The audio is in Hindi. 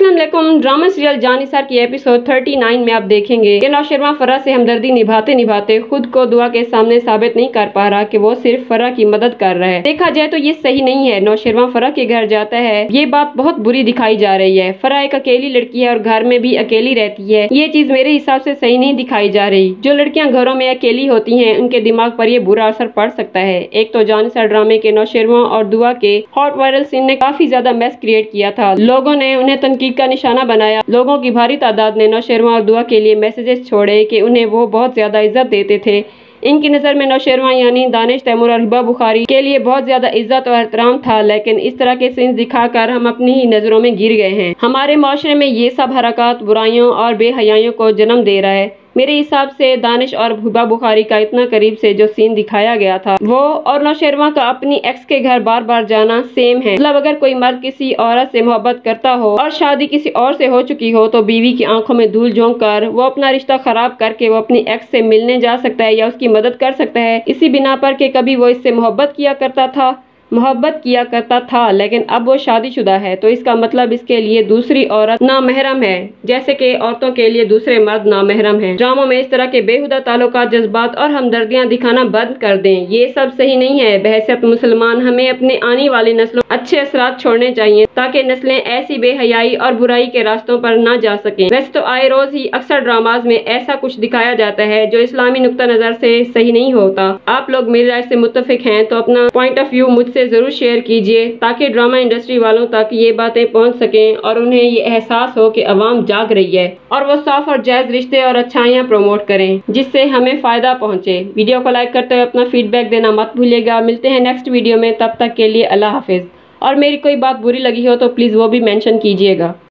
अस्सलाम वालेकुम। ड्रामा सीरियल जान निसार की एपिसोड 39 में आप देखेंगे कि नौशरमा फरा से हमदर्दी निभाते निभाते खुद को दुआ के सामने साबित नहीं कर पा रहा कि वो सिर्फ फरा की मदद कर रहा है। देखा जाए तो ये सही नहीं है। नौशरमा फरा के घर जाता है, ये बात बहुत बुरी दिखाई जा रही है। फरा एक अकेली लड़की है और घर में भी अकेली रहती है। ये चीज मेरे हिसाब से सही नहीं दिखाई जा रही। जो लड़कियां घरों में अकेली होती हैं उनके दिमाग पर ये बुरा असर पड़ सकता है। एक तो जान निसार ड्रामे के नौशरमा और दुआ के हॉट वायरल सीन ने काफी ज्यादा मैस क्रिएट किया था। लोगों ने उन्हें तनकीद का निशाना बनाया। लोगों की भारी तादाद ने नौशरमा और दुआ के लिए मैसेजेस छोड़े कि उन्हें वो बहुत ज्यादा इज्जत देते थे। इनकी नज़र में नौशरमा यानी दानिश, तैमूर और हिबा बुखारी के लिए बहुत ज्यादा इज्जत और एहतराम था, लेकिन इस तरह के सीन्स दिखाकर हम अपनी ही नजरों में गिर गए हैं। हमारे माशरे में ये सब हरकत बुराइयों और बेहयाइयों को जन्म दे रहा है। मेरे हिसाब से दानिश और हिबा बुखारी का इतना करीब से जो सीन दिखाया गया था वो और नौशरमा का अपनी एक्स के घर बार बार जाना सेम है। मतलब अगर कोई मर्द किसी औरत से मोहब्बत करता हो और शादी किसी और से हो चुकी हो तो बीवी की आंखों में धूल झोंक कर वो अपना रिश्ता खराब करके वो अपनी एक्स से मिलने जा सकता है या उसकी मदद कर सकता है, इसी बिना पर के कभी वो इससे मोहब्बत किया करता था लेकिन अब वो शादीशुदा है, तो इसका मतलब इसके लिए दूसरी औरत नामहरम है, जैसे कि औरतों के लिए दूसरे मर्द नामहरम हैं। ड्रामों में इस तरह के बेहुदा ताल्लुकात, जज्बात और हमदर्दियां दिखाना बंद कर दें। ये सब सही नहीं है। बहैसियत मुसलमान हमें अपने आने वाली नस्लों अच्छे असरात छोड़ने चाहिए ताकि नस्लें ऐसी बेहयाई और बुराई के रास्तों पर न जा सकें। वैसे तो आए रोज ही अक्सर ड्रामाज में ऐसा कुछ दिखाया जाता है जो इस्लामी नुक्ता नजर से सही नहीं होता। आप लोग मेरी राय से मुत्तफिक हैं तो अपना पॉइंट ऑफ व्यू मुझसे जरूर शेयर कीजिए ताकि ड्रामा इंडस्ट्री वालों तक ये बातें पहुंच सकें और उन्हें ये एहसास हो कि अवाम जाग रही है और वो साफ और जायज रिश्ते और अच्छाइयाँ प्रमोट करें जिससे हमें फायदा पहुंचे। वीडियो को लाइक करते हुए अपना फीडबैक देना मत भूलिएगा। मिलते हैं नेक्स्ट वीडियो में, तब तक के लिए अल्लाह हाफिज। और मेरी कोई बात बुरी लगी हो तो प्लीज वो भी मेंशन कीजिएगा।